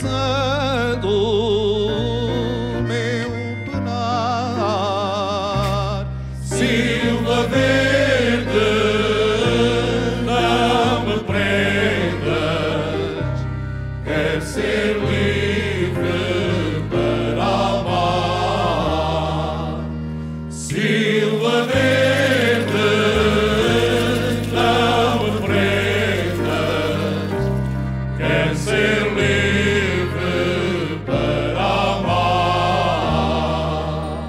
causa do meu penar. Silva verde, não me prendas, quero ser livre para amar. Silva verde, não me prendas, quero ser livre para amar.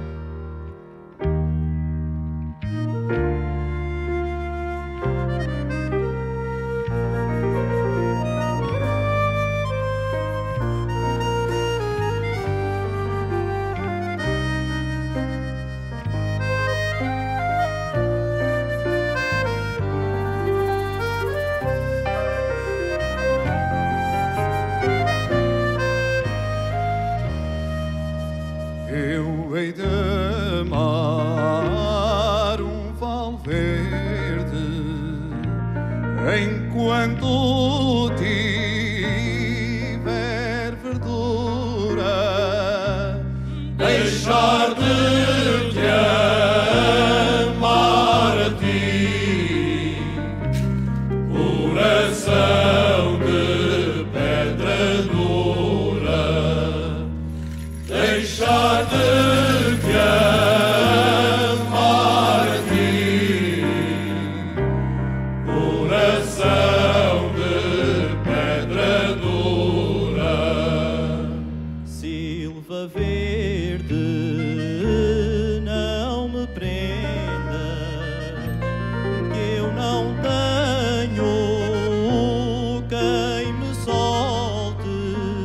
Eu hei de amar um val verde enquanto tiver verdura. Deixar de te amar a ti, coração de pedra dura. Deixar de te amar a ti, coração de pedra dura. Silva verde, não me prendas, que eu não tenho quem me solte.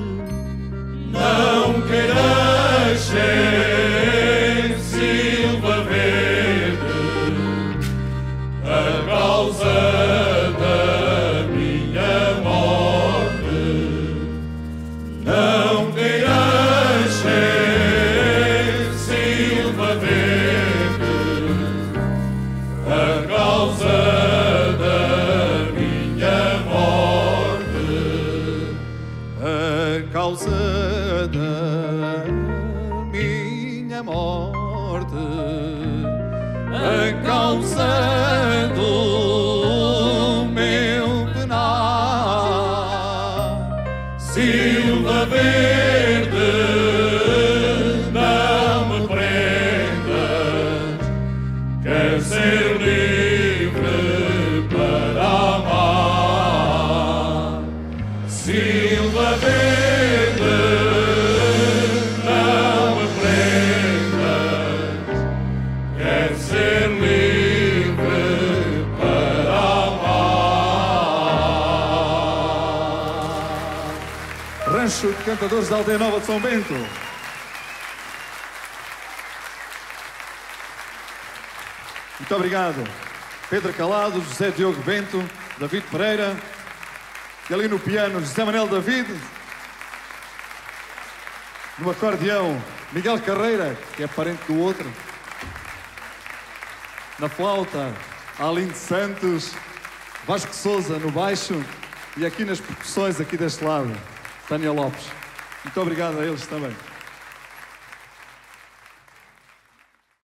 Não queiras ser silva verde, a causa da minha morte. Não queiras ser silva verde, a causa da minha morte. A causa da minha morte, a causa do meu penar. Silva verde, não me prendas, quero ser livre para amar. Silva verde, não me prendas, quero ser livre para amar. Rancho de Cantadores da Aldeia Nova de São Bento. Muito obrigado. Pedro Calado, José Diogo Bento, David Pereira, e ali no piano José Manuel David, no acordeão Miguel Carreira, que é parente do outro, na flauta Aline Santos, Vasco Souza no baixo e aqui nas percussões aqui deste lado, Tânia Lopes. Muito obrigado a eles também.